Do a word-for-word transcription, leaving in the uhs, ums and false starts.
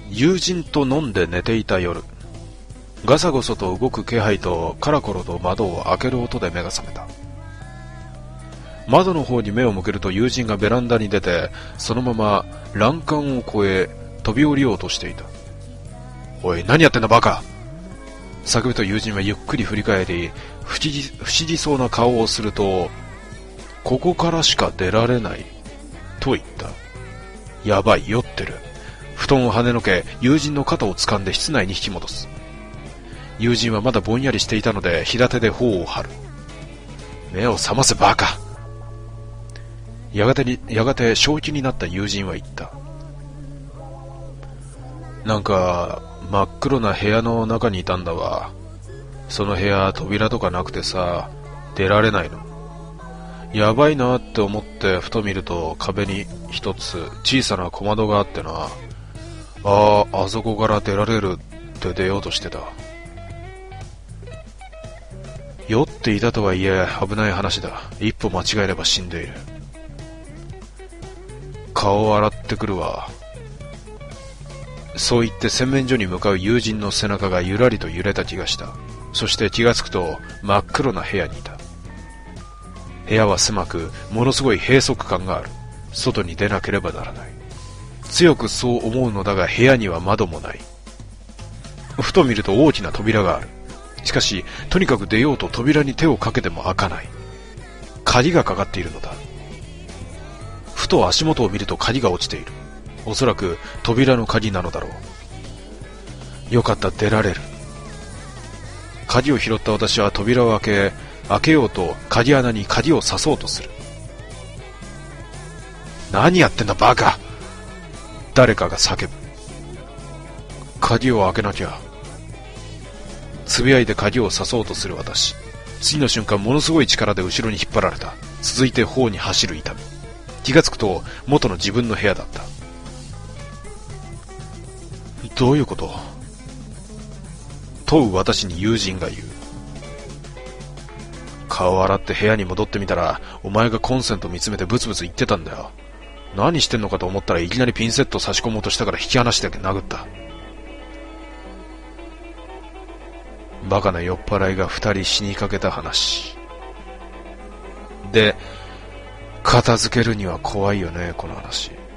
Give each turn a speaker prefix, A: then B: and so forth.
A: 友人と飲んで寝ていた夜、ガサゴソと動く気配とカラコロと窓を開ける音で目が覚めた。窓の方に目を向けると友人がベランダに出て、そのまま欄干を越え飛び降りようとしていた。おい、何やってんだバカ、叫ぶと友人はゆっくり振り返り、不思議、不思議そうな顔をすると、ここからしか出られないと言った。やばい、酔ってる。布団を跳ねのけ、友人の肩を掴んで室内に引き戻す。友人はまだぼんやりしていたので平手で頬を張る。目を覚ませバカ。やがてにやがて正気になった友人は言った。なんか真っ黒な部屋の中にいたんだわ。その部屋扉とかなくてさ、出られないの。やばいなって思ってふと見ると壁に一つ小さな小窓があってな。ああ、あそこから出られるって出ようとしてた。酔っていたとはいえ危ない話だ。一歩間違えれば死んでいる。顔を洗ってくるわ。そう言って洗面所に向かう友人の背中がゆらりと揺れた気がした。そして気がつくと真っ黒な部屋にいた。部屋は狭く、ものすごい閉塞感がある。外に出なければならない。強くそう思うのだが部屋には窓もない。ふと見ると大きな扉がある。しかしとにかく出ようと扉に手をかけても開かない。鍵がかかっているのだ。ふと足元を見ると鍵が落ちている。おそらく扉の鍵なのだろう。よかった、出られる。鍵を拾った私は扉を開け、開けようと鍵穴に鍵を刺そうとする。何やってんだバカ、誰かが叫ぶ。鍵を開けなきゃ。つぶやいて鍵を刺そうとする私。次の瞬間ものすごい力で後ろに引っ張られた。続いて頬に走る痛み。気がつくと元の自分の部屋だった。どういうこと？問う私に友人が言う。顔を洗って部屋に戻ってみたら、お前がコンセント見つめてブツブツ言ってたんだよ。何してんのかと思ったらいきなりピンセット差し込もうとしたから引き離して殴った。バカな酔っ払いが二人死にかけた話で、片付けるには怖いよね、この話。